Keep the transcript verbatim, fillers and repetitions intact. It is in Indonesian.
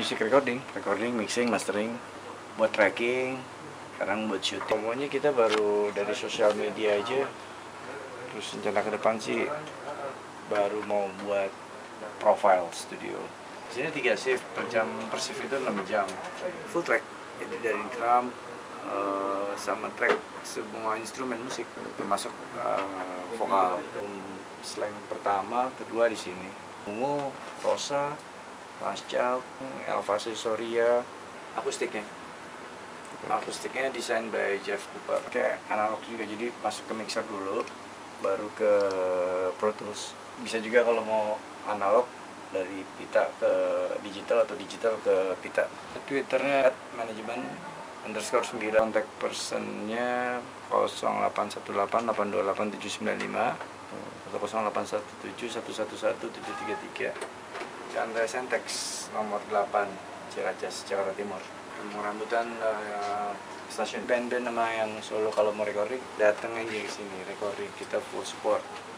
music recording, recording, mixing, mastering, buat tracking, sekarang buat syuting. Semuanya kita baru dari sosial media aja. Terus rencana ke depan sih baru mau buat profile studio. Di sini tiga shift, per jam per shift itu enam jam. Full track, jadi dari drum uh, sama track semua instrumen musik, termasuk uh, vokal. Slang pertama, kedua di sini. Ungu, Rosa, Pascal, Elva Soria, akustiknya. Akustiknya desain by Jeff Cooper. Kayak analog juga, jadi masuk ke mixer dulu, baru ke Pro Tools. Bisa juga kalau mau analog dari pita ke digital atau digital ke pita. Twitternya at manajemen underscore sembilan. Kontak personnya nol delapan satu delapan delapan dua delapan tujuh sembilan lima atau nol delapan satu tujuh satu satu satu tujuh tiga tiga. Chandra Sentex nomor delapan, Ciracas, Jakarta Timur. Mau rambutan uh, stasiun band-band nama yang Solo kalau mau recording datang aja ke sini recording, kita full support.